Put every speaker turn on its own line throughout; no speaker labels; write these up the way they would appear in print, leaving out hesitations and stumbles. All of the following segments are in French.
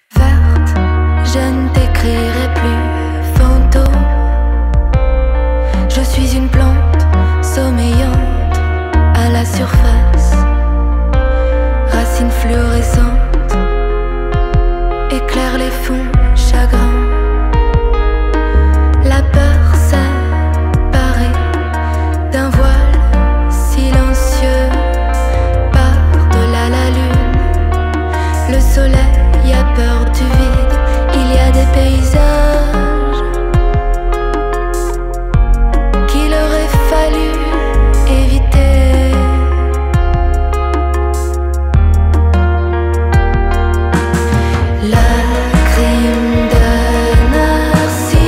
Verte, je ne t'écrirai plus fantôme. Je suis une plante sommeillante à la surface. Racines fluorescentes éclairent les fonds chagrins. La peur séparée d'un voile silencieux par-delà la lune. Le soleil a peur du vide, il y a des paysages qu'il aurait fallu éviter. Lacrimes de narcisse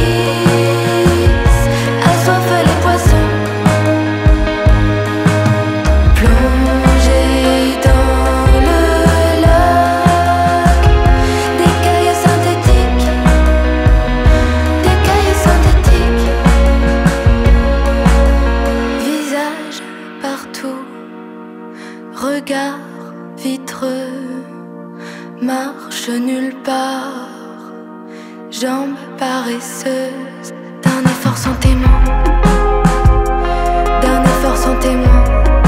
assoiffent les poissons, plongés dans le lac. Des cailles synthétiques, des cailles synthétiques. Visage partout, regard vitreux, marche nulle part, jambes paresseuses, d'un effort sans témoin, d'un effort sans témoin.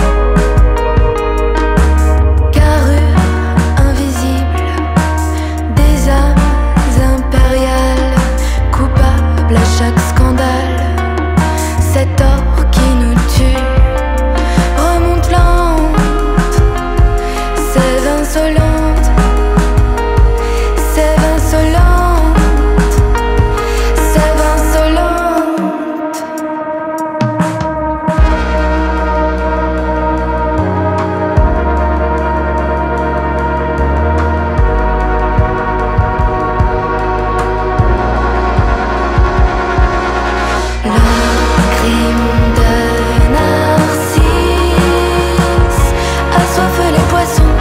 Carrure invisible, des âmes impériales, coupables à chaque scandale. Cet or qui nous tue remonte lente, sève insolente, sève insolente, sève insolente. Lacrimes de narcisse assoiffent les poissons,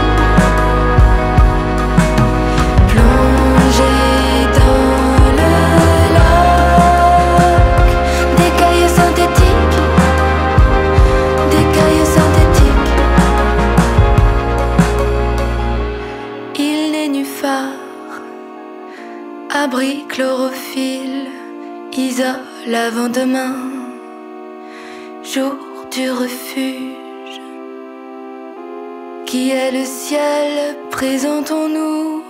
plongés dans le lac. Des cailles synthétiques, des cailles synthétiques. Il nénuphar, abri chlorophylle, isole avant-demain, jour du refuge. Qui est le ciel, présentons-nous.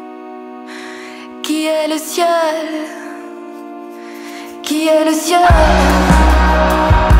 Qui est le ciel? Qui est le ciel?